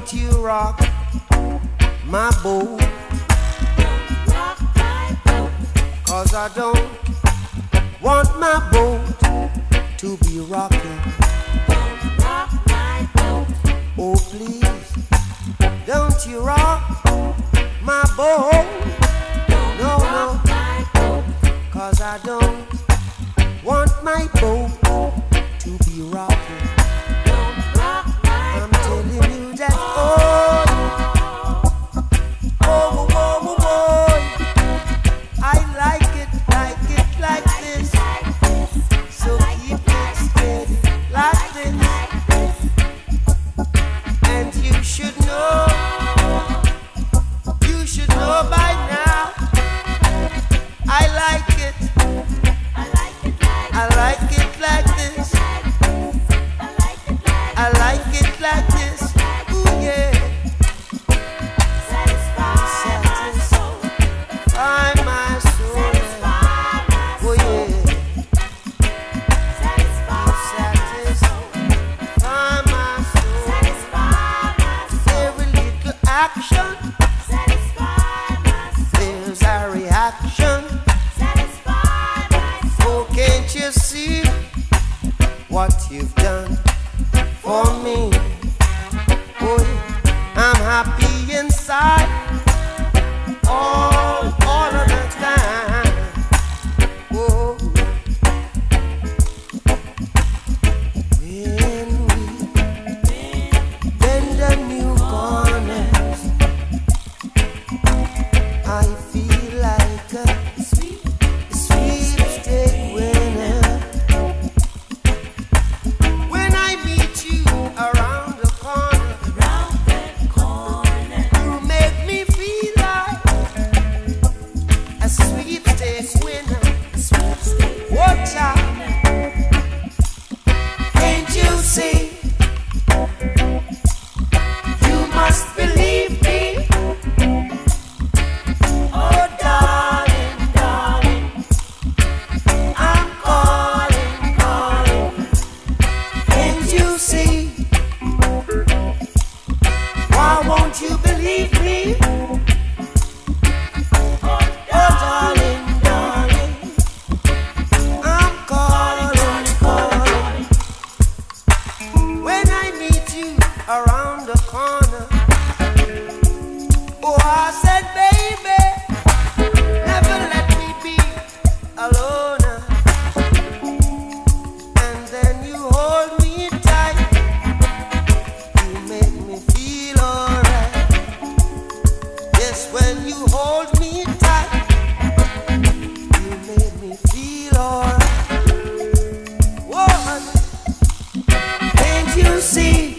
don't you rock my boat? Rock my boat. 'Cause I don't want my boat to be rocking. Rock my boat. Oh please, don't you rock my boat? No, no, 'cause I don't want my boat to be rocking. I'm telling you that, oh, oh, oh, oh, I like it like this. So keep it steady like this. And you should know by now. I like it. I like it like this. I like it like this. Ooh yeah. Satisfy my soul. My soul. Oh yeah. Satisfy my soul. Every little action, there's a reaction. Oh, can't you see what you've done for me? Oh, I'm happy inside all of the time. Oh, when we bend the new corners, I feel like a sweepstake winner. When I meet you around the corner, you make me feel like a sweepstake winner. Watch out, can't you see? You must believe me. Oh darling, darling, I'm calling. Can't you see? Why won't you believe me? Oh darling, darling, I'm calling. When I meet you around the corner, oh I said baby, never let me be alone. And then you hold me tight, you make me feel alright. Yes, when you hold me tight, you make me feel alright. Whoa, can't you see?